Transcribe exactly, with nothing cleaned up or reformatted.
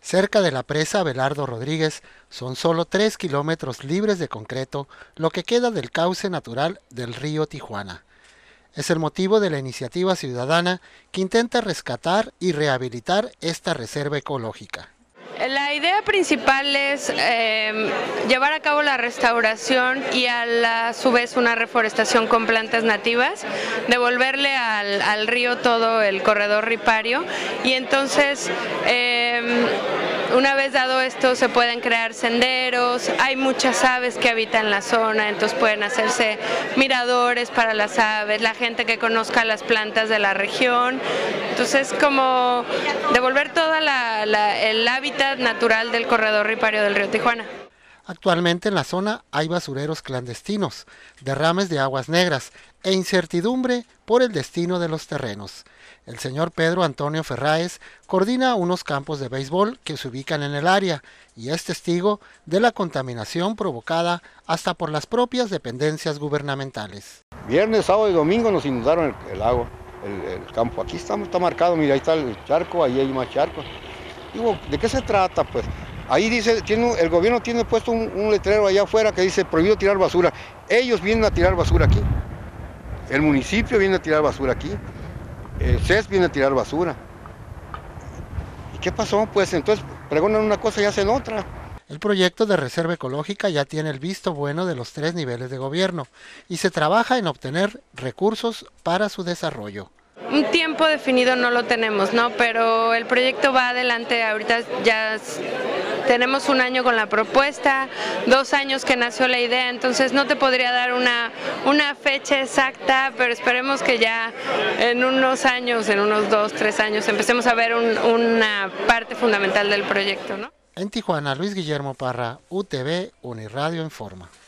Cerca de la presa Abelardo Rodríguez son solo tres kilómetros libres de concreto, lo que queda del cauce natural del río Tijuana. Es el motivo de la iniciativa ciudadana que intenta rescatar y rehabilitar esta reserva ecológica. La idea principal es eh, llevar a cabo la restauración y a, la, a su vez una reforestación con plantas nativas, devolverle al, al río todo el corredor ripario y entonces eh, una vez dado esto se pueden crear senderos, hay muchas aves que habitan la zona, entonces pueden hacerse miradores para las aves, la gente que conozca las plantas de la región, entonces como devolver toda la, la, el hábitat natural del corredor ripario del río Tijuana. Actualmente en la zona hay basureros clandestinos, derrames de aguas negras e incertidumbre por el destino de los terrenos. El señor Pedro Antonio Ferráez coordina unos campos de béisbol que se ubican en el área y es testigo de la contaminación provocada hasta por las propias dependencias gubernamentales. Viernes, sábado y domingo nos inundaron el, el agua, el, el campo. Aquí está, está marcado, mira, ahí está el charco, ahí hay más charcos. Digo, ¿de qué se trata? Pues ahí dice, tiene, el gobierno tiene puesto un, un letrero allá afuera que dice prohibido tirar basura. Ellos vienen a tirar basura aquí. El municipio viene a tirar basura aquí. El C E S viene a tirar basura. ¿Y qué pasó? Pues entonces pregonan una cosa y hacen otra. El proyecto de reserva ecológica ya tiene el visto bueno de los tres niveles de gobierno y se trabaja en obtener recursos para su desarrollo. Un tiempo definido no lo tenemos, ¿no? Pero el proyecto va adelante, ahorita ya tenemos un año con la propuesta, dos años que nació la idea, entonces no te podría dar una, una fecha exacta, pero esperemos que ya en unos años, en unos dos, tres años, empecemos a ver un, una parte fundamental del proyecto, ¿no? En Tijuana, Luis Guillermo Parra, U T V, Uniradio Informa.